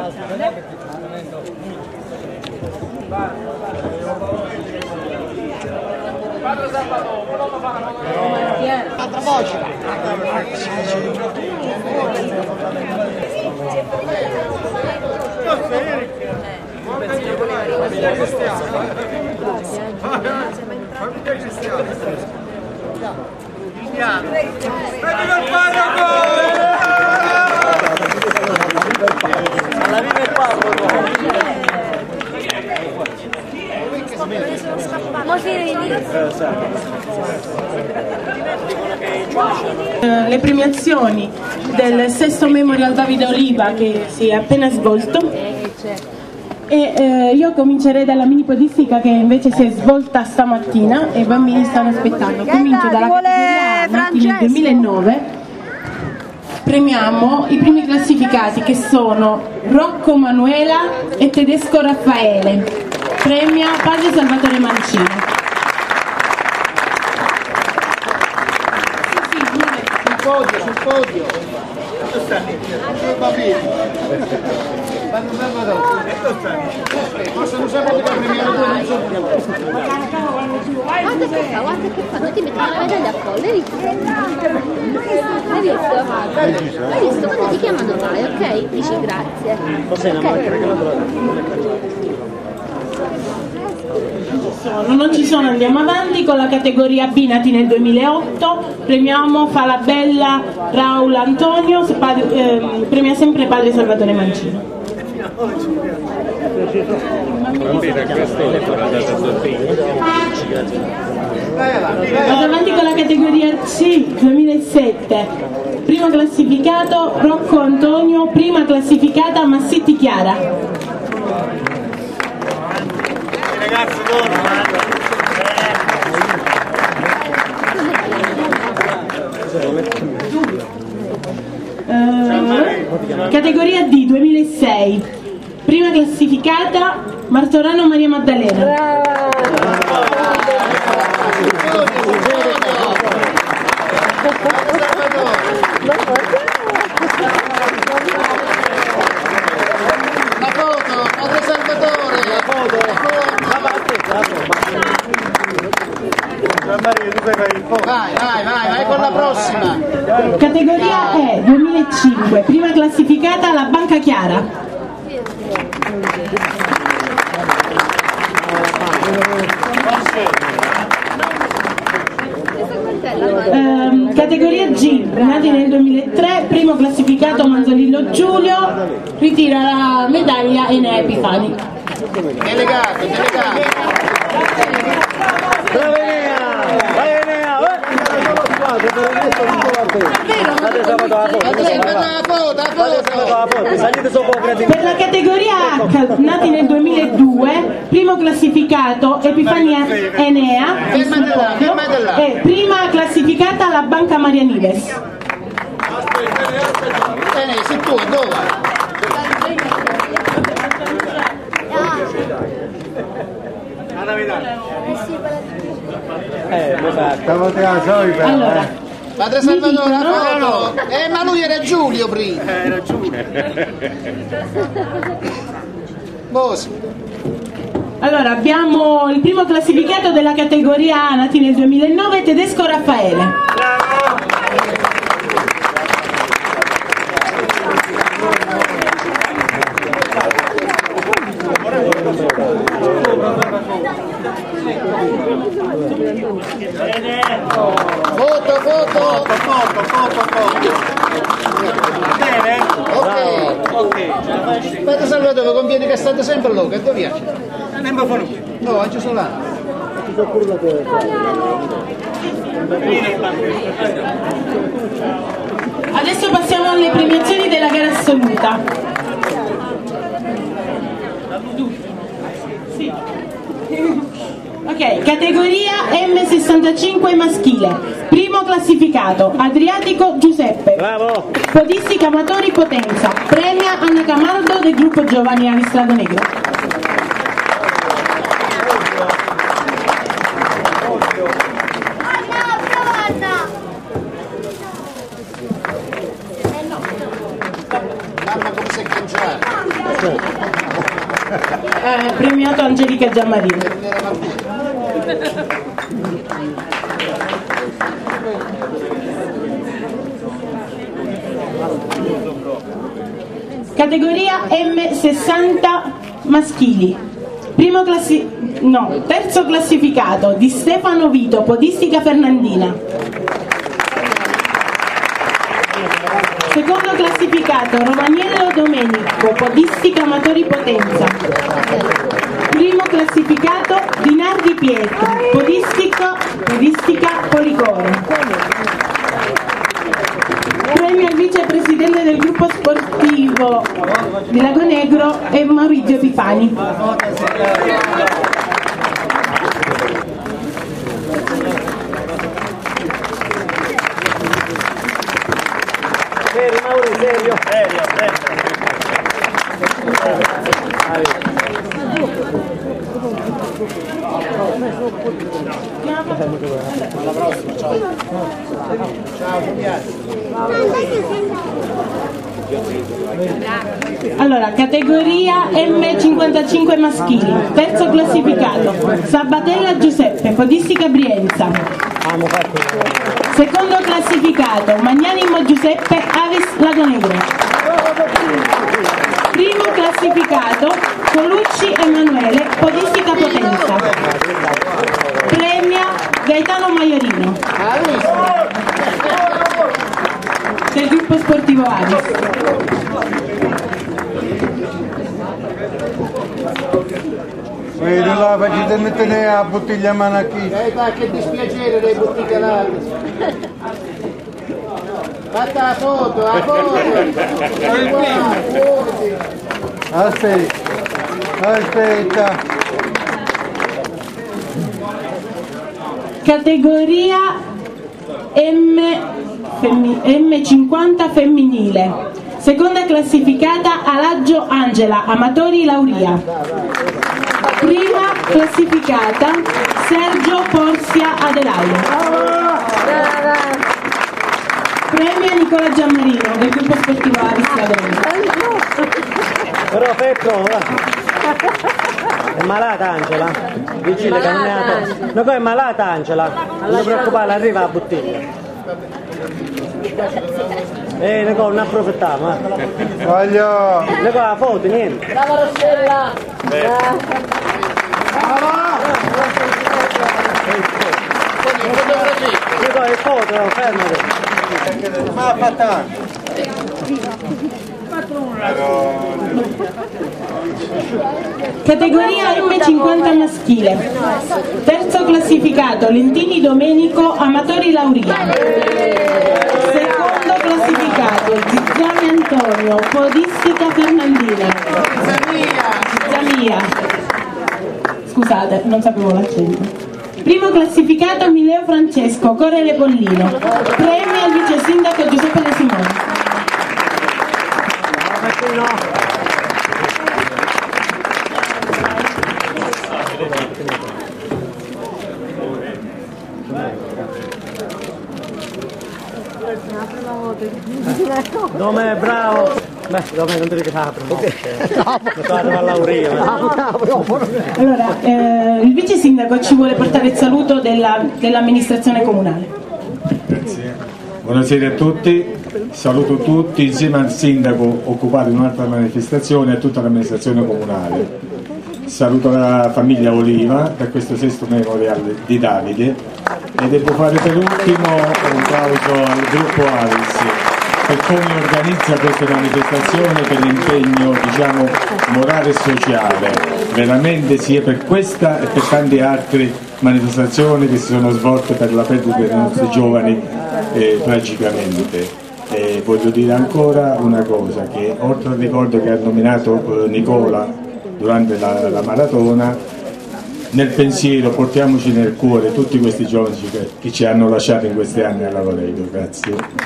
Altra voce. Le premiazioni del sesto Memorial Davide Oliva che si è appena svolto e io comincerei dalla mini podistica che invece si è svolta stamattina e i bambini stanno aspettando. Comincio dalla categoria nati nel 2009. Premiamo i primi classificati che sono Rocco Manuela e Tedesco Raffaele. Premia Padre Salvatore Mancino. Sul podio. Possono usare la premiare due, non so. Guarda che fa, non ti metti la medaglia a collo, hai visto? Hai visto? Hai visto? Quando ti chiamano vai, ok? Dici grazie. Non ci sono, andiamo avanti con la categoria B nati nel 2008, premiamo Falabella Raul Antonio, premia sempre Padre Salvatore Mancino. Vado avanti con la categoria C 2007, primo classificato Rocco Antonio, prima classificata Massetti Chiara. Ragazzi, categoria D 2006, prima classificata Martorano Maria Maddalena. La foto, Padre Salvatore, la foto. Vai con la prossima. Categoria E 2005, prima classificata la Banca Chiara. Categoria G, nati nel 2003, primo classificato Manzolillo Giulio, ritira la medaglia Enea Epifani. Delegato. Brava Enea! Vai Enea! Per la categoria H, nati nel 2002, primo classificato Epifania Enea e prima classificata la Banca Maria Nives. Sei tu, dove? Allora, Padre Salvatore, la foto! Ma lui era Giulio prima! Era Giulio! Bosi! Allora, abbiamo il primo classificato della categoria A, nati nel 2009, Tedesco Raffaele. Foto! Bene? Ok. Padre Salvatore, conviene che state sempre là, che ti piace? Andiamo a fare no, ci sono là. Adesso passiamo alle premiazioni della gara assoluta. Sì. Ok, categoria M65 maschile. Primo classificato Adriatico Giuseppe. Bravo! Podistica Amatori Potenza. Premia Anna Camaldo del gruppo Giovani Anistrado Negro. Mamma come si è cangiata! premiato Angelica Giammarino. Categoria M60 maschili. Terzo classificato Di Stefano Vito, podistica fernandina. Secondo classificato Romaniello Domenico, podistica Amatori Potenza. Primo classificato Dinardi Pietri, podistica Policore. Premio al vicepresidente del gruppo sportivo di Lago Negro è Maurizio Epifani. Serio, Mauro, serio. Alla prossima, ciao. Ciao, Allora, categoria M55 maschili. Terzo classificato Sabatella Giuseppe, podistica Brienza. Secondo classificato Magnanimo Giuseppe, Avis Lago Negro. Primo classificato Colucci Emanuele, podistica Potenza. Premia Gaetano Maiorino del gruppo sportivo Avis. Dove la facete mettere a bottiglia a mano qui? Dai, che dispiacere dei bottiglialati. Fatta la foto, Aspetta. Categoria M50 femminile. Seconda classificata Alaggio Angela, Amatori Lauria. Prima classificata Sergio Porsia Adelaide. Premio Nicola Giammarino del gruppo sportivo Avis Lago Negro. Però Pecco, è malata Angela? Vigile camminato. No, poi è malata Angela. Non ti preoccupare, arriva la bottiglia. Nicola, non approfittiamo. Voglio! Nicola, la foto, niente. Brava Rossella! Nicola, il foto, fermati. Ma fatta! Categoria M50 maschile. Terzo classificato Lentini Domenico, Amatori Lauria. Secondo classificato Zizzani Antonio, podistica Fernandina. Zamia. Scusate, non sapevo l'accento. Primo classificato Mileo Francesco, Correre Pollino. Premio al vice sindaco Giuseppe De Simone. Nome bravo. Beh, dove non devi fare Allora, il vice sindaco ci vuole portare il saluto dell'amministrazione comunale. Grazie. Buonasera a tutti, saluto tutti insieme al sindaco occupato in un'altra manifestazione e a tutta l'amministrazione comunale. Saluto la famiglia Oliva per questo sesto memorial di Davide e devo fare per ultimo un applauso al gruppo Avis per come organizza queste manifestazioni, per l'impegno morale e sociale, veramente sia per questa e per tante altre manifestazioni che si sono svolte per la perdita dei nostri giovani tragicamente. E voglio dire ancora una cosa, che oltre al ricordo che ha nominato Nicola durante la maratona, nel pensiero portiamoci nel cuore tutti questi giovani che ci hanno lasciato in questi anni a Lago Negro. Grazie.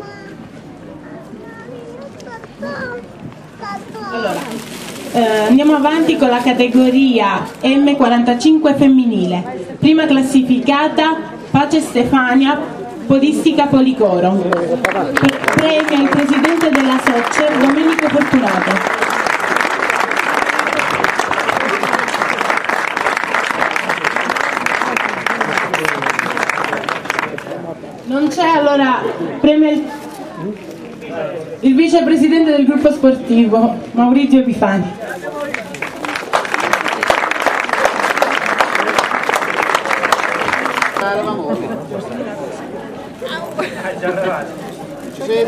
Andiamo Andiamo avanti con la categoria M45 femminile. Prima classificata Pace Stefania, podistica Policoro. Premia il presidente della SOCE, Domenico Fortunato. Non c'è, allora premia il vicepresidente del gruppo sportivo, Maurizio Epifani. Ci sei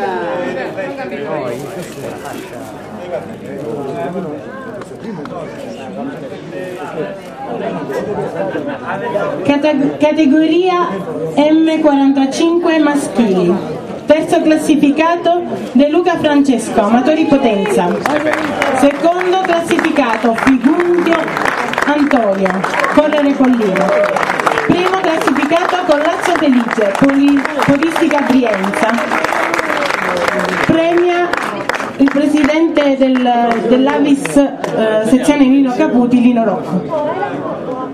Categoria M45 maschili. Terzo classificato De Luca Francesco, Amatori Potenza. Secondo classificato Figundio Antonio, Correre Collino. Primo classificato Collazzo Felice, Podistica Brienza. Premia il presidente dell'Avis sezione Nino Caputi, Lino Rocco.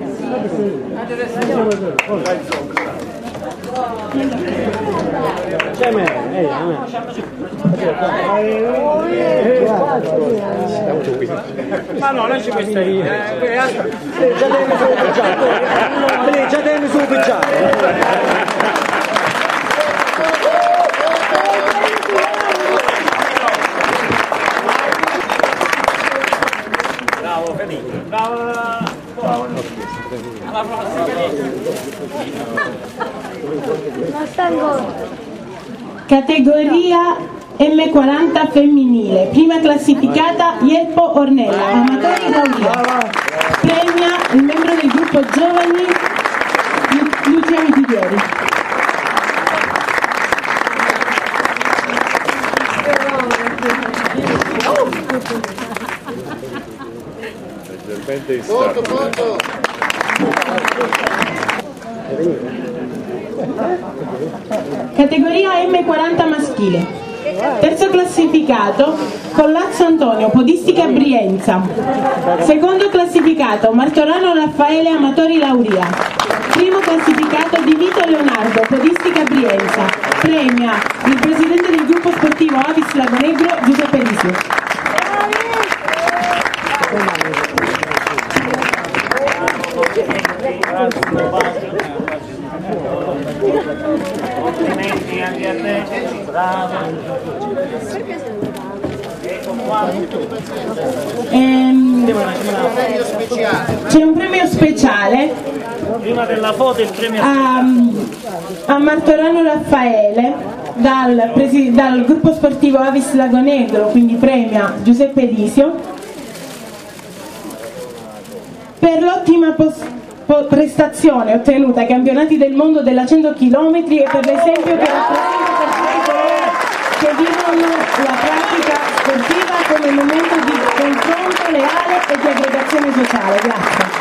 Ma no, non ci puoi stare io. Già devi su Bravo Felipe, bravo. Categoria M40 femminile. Prima classificata Ieppo Ornella, Amatori Lauria. Premia il membro del gruppo giovani Lucia Mitiglieri. Foto. Categoria M40 maschile. Terzo classificato Collazzo Antonio, Podistica Brienza. Secondo classificato Martorano Raffaele, Amatori Lauria. Primo classificato Di Vito Leonardo, Podistica Brienza. Premia il presidente del gruppo sportivo Avis Lago Negro, Giuseppe Risio. Complimenti anche a te, bravo. C'è un premio speciale Prima della foto il premio a Martorano Raffaele dal gruppo sportivo Avis Lago Negro, quindi premia Giuseppe Elisio per l'ottima prestazione ottenuta ai campionati del mondo della 100 km e per l'esempio che rappresenta per tutti coloro che vivono la pratica sportiva come momento di confronto leale e di aggregazione sociale. Grazie.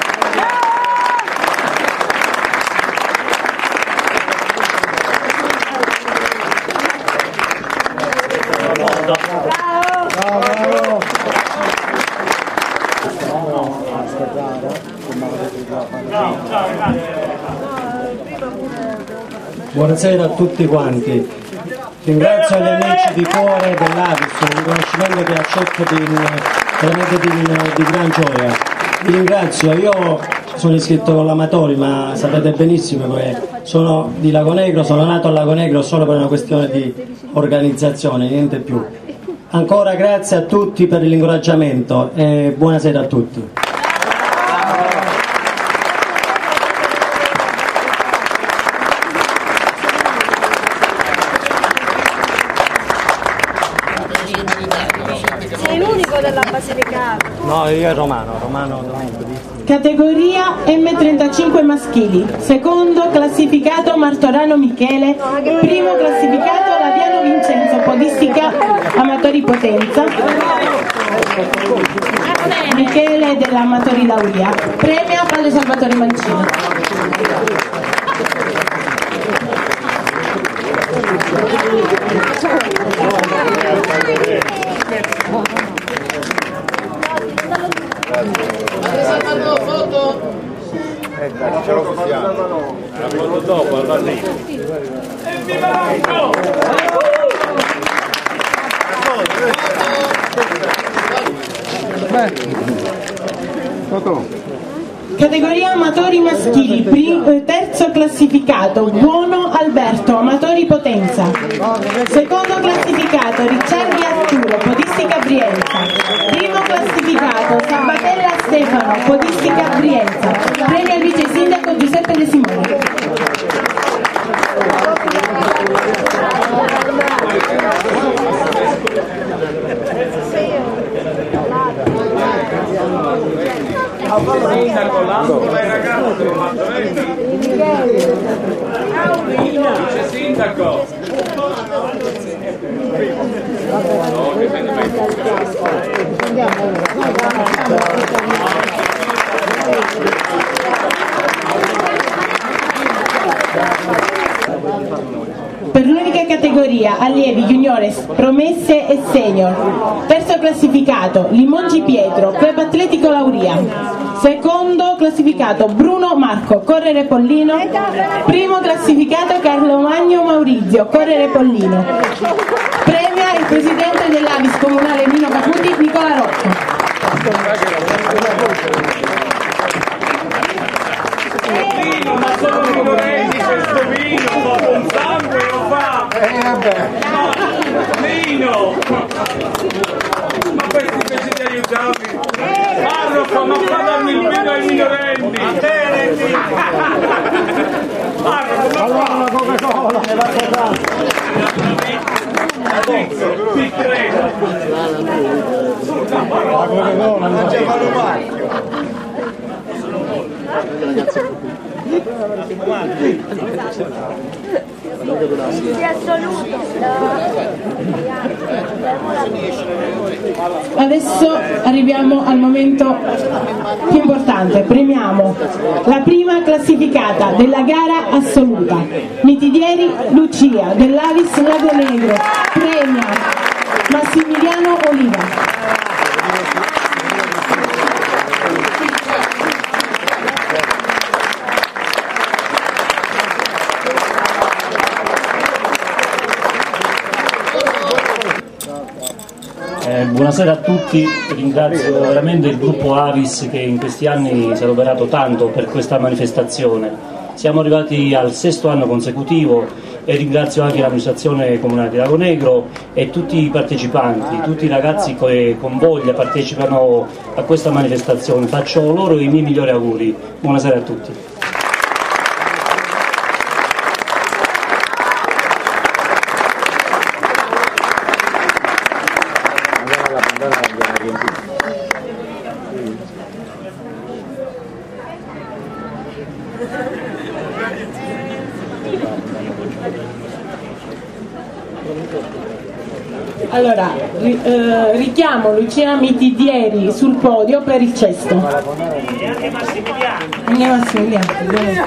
Buonasera a tutti quanti. Ringrazio gli amici di cuore dell'Avis, un riconoscimento che accetto veramente di gran gioia. Vi ringrazio, io sono iscritto con l'Amatori, ma sapete benissimo che sono di Lago Negro, sono nato a Lago Negro solo per una questione di organizzazione, niente più. Ancora grazie a tutti per l'incoraggiamento e buonasera a tutti. Sei l'unico della Basilicata. No, io è Romano. Categoria M35 maschili. Secondo classificato Martorano Michele. Primo classificato Laviano Vincenzo, Podistica Amatori Potenza. Michele dell'Amatori Lauria. Premia Padre Salvatore Mancini. Categoria amatori maschili, terzo classificato Buono Alberto, amatori Potenza. Secondo classificato Ricciardi Arturo, podistica Brienza. Primo classificato Sabatella Stefano, podistica Brienza. Premio al vice sindaco Giuseppe De Simone. Sindaco. Per l'unica categoria allievi juniores, promesse e senior. Terzo classificato Limongi Pietro, Club Atletico Lauria. Secondo classificato Bruno Marco, Correre Pollino. Primo classificato Carlo Magno Maurizio, Correre Pollino. Premia il presidente dell'Avis comunale Nino Caputi, Nicola Rocco. Ma sono minorenni, questo vino, con sangue lo fa! Vabbè. Nino! Ma questi invece di aiutarmi! Parroco, ma parlami il vino ai minorenni! Parroco, ma Allora la Coca-Cola! ti credo! La Coca-Cola non c'è male. Sì, assoluto. Adesso arriviamo al momento più importante, premiamo la prima classificata della gara assoluta, Mitidieri Lucia dell'Avis Lago Negro, premia Massimiliano Oliva. Buonasera a tutti, ringrazio veramente il gruppo Avis che in questi anni si è adoperato tanto per questa manifestazione. Siamo arrivati al 6° anno consecutivo e ringrazio anche l'amministrazione comunale di Lago Negro e tutti i partecipanti, tutti i ragazzi che con voglia partecipano a questa manifestazione. Faccio loro i miei migliori auguri. Buonasera a tutti. Allora, richiamo Lucia Mitidieri sul podio per il cesto. E anche Massimiliano! Anche Massimiliano.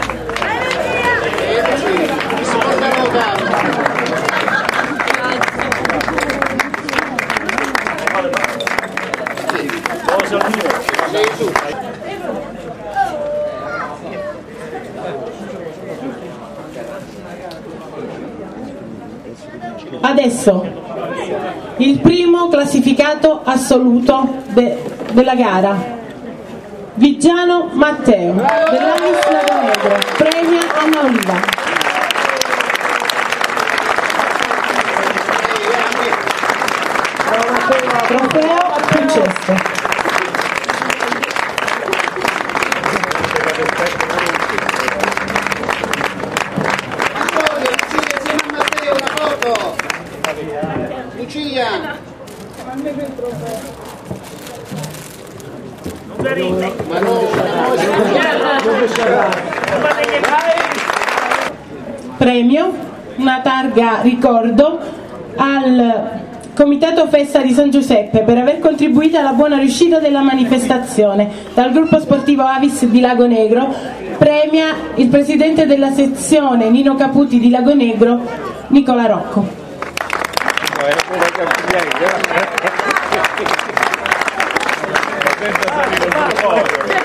Adesso il primo classificato assoluto della gara, Vigiano Matteo dell'Avis Lago Negro, premia Anna Oliva. Trofeo sul cesto. Premio, una targa ricordo al Comitato Festa di San Giuseppe per aver contribuito alla buona riuscita della manifestazione. Dal gruppo sportivo Avis di Lago Negro premia il presidente della sezione Nino Caputi di Lago Negro, Nicola Rocco.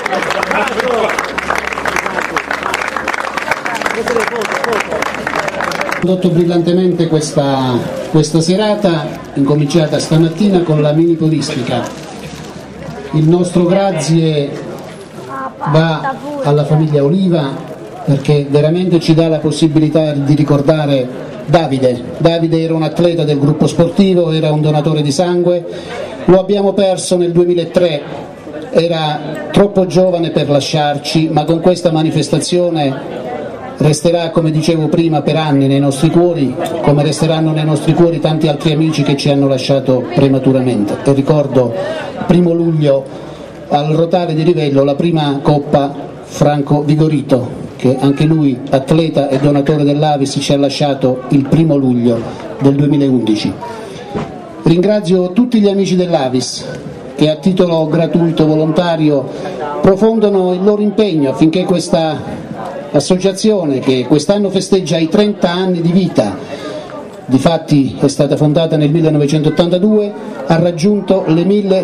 Condotto brillantemente questa serata, incominciata stamattina con la mini podistica. Il nostro grazie va alla famiglia Oliva, perché veramente ci dà la possibilità di ricordare Davide. Davide era un atleta del gruppo sportivo, era un donatore di sangue, lo abbiamo perso nel 2003, era troppo giovane per lasciarci, ma con questa manifestazione resterà, come dicevo prima, per anni nei nostri cuori, come resteranno nei nostri cuori tanti altri amici che ci hanno lasciato prematuramente. E ricordo 1° luglio al Rotale di Rivello la prima coppa Franco Vigorito, che anche lui, atleta e donatore dell'Avis, ci ha lasciato il 1° luglio del 2011. Ringrazio tutti gli amici dell'Avis che a titolo gratuito volontario profondono il loro impegno affinché questa associazione, che quest'anno festeggia i 30 anni di vita, difatti è stata fondata nel 1982, ha raggiunto le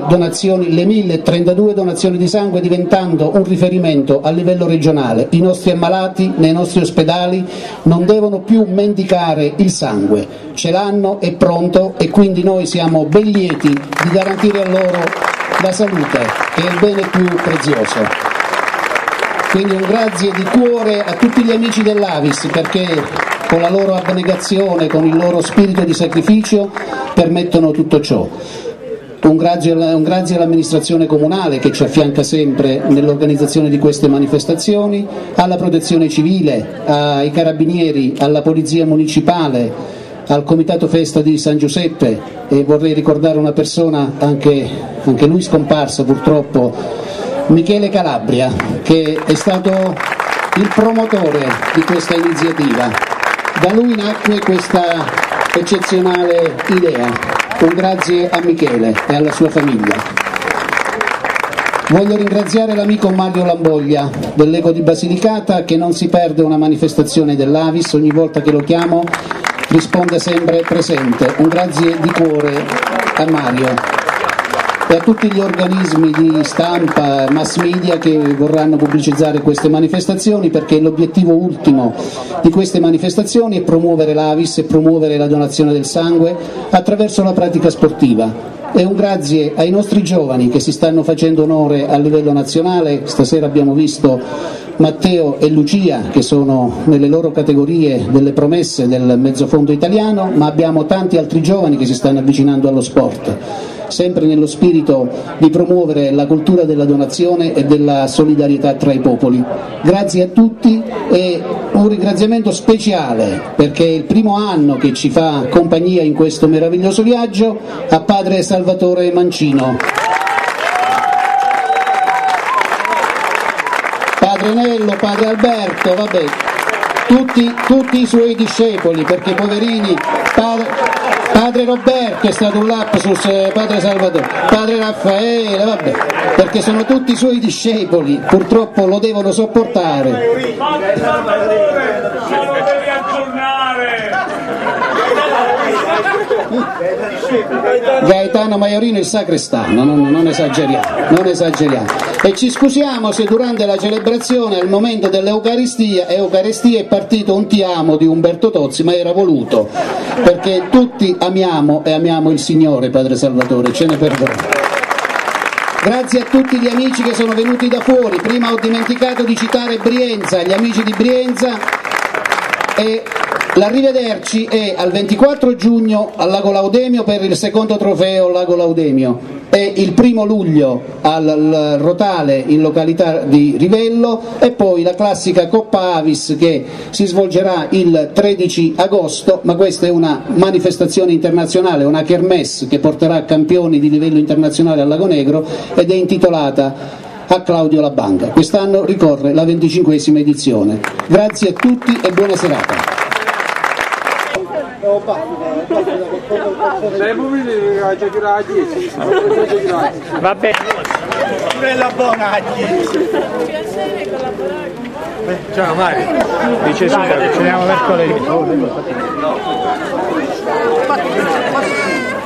1032 donazioni di sangue, diventando un riferimento a livello regionale. I nostri ammalati nei nostri ospedali non devono più mendicare il sangue, ce l'hanno, è pronto, e quindi noi siamo ben lieti di garantire a loro la salute, che è il bene più prezioso. Quindi un grazie di cuore a tutti gli amici dell'Avis, perché con la loro abnegazione, con il loro spirito di sacrificio permettono tutto ciò. Un grazie all'amministrazione comunale che ci affianca sempre nell'organizzazione di queste manifestazioni, alla protezione civile, ai carabinieri, alla polizia municipale, al comitato festa di San Giuseppe, e vorrei ricordare una persona, anche lui scomparsa purtroppo, Michele Calabria, che è stato il promotore di questa iniziativa. Da lui nacque questa eccezionale idea. Un grazie a Michele e alla sua famiglia. Voglio ringraziare l'amico Mario Lamboglia dell'Eco di Basilicata, che non si perde una manifestazione dell'Avis, ogni volta che lo chiamo risponde sempre presente. Un grazie di cuore a Mario e a tutti gli organismi di stampa, mass media che vorranno pubblicizzare queste manifestazioni, perché l'obiettivo ultimo di queste manifestazioni è promuovere l'Avis e promuovere la donazione del sangue attraverso la pratica sportiva. E un grazie ai nostri giovani che si stanno facendo onore a livello nazionale. Stasera abbiamo visto Matteo e Lucia, che sono nelle loro categorie delle promesse del mezzofondo italiano, ma abbiamo tanti altri giovani che si stanno avvicinando allo sport, sempre nello spirito di promuovere la cultura della donazione e della solidarietà tra i popoli. Grazie a tutti e un ringraziamento speciale, perché è il primo anno che ci fa compagnia in questo meraviglioso viaggio, a padre Salvatore Mancino, padre Nello, padre Alberto, vabbè, tutti i suoi discepoli, perché poverini, padre Roberto è stato un lapsus, padre Salvatore, padre Raffaele, vabbè, perché sono tutti i suoi discepoli, purtroppo lo devono sopportare. Padre Salvatore, ma lo devi aggiornare! Gaetano Maiorino il sacrestano, non esageriamo. E ci scusiamo se durante la celebrazione, al momento dell'Eucaristia è partito un ti amo di Umberto Tozzi, ma era voluto, perché tutti amiamo e amiamo il Signore, padre Salvatore, ce ne perdoni. Grazie a tutti gli amici che sono venuti da fuori. Prima ho dimenticato di citare Brienza, gli amici di Brienza, e l'arrivederci è al 24 giugno al Lago Laudemio per il secondo trofeo Lago Laudemio, e il 1° luglio al Rotale in località di Rivello, e poi la classica Coppa Avis che si svolgerà il 13 agosto, ma questa è una manifestazione internazionale, una kermesse che porterà campioni di livello internazionale al Lago Negro, ed è intitolata a Claudio Labanca. Quest'anno ricorre la 25esima edizione. Grazie a tutti e buona serata. Va bene. Bella buona. Piacere collaborare. Ciao Mario. Dice subito, ci vediamo mercoledì.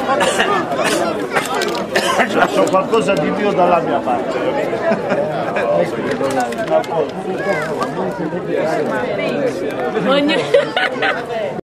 Lascio qualcosa di più dalla mia parte. Ogni...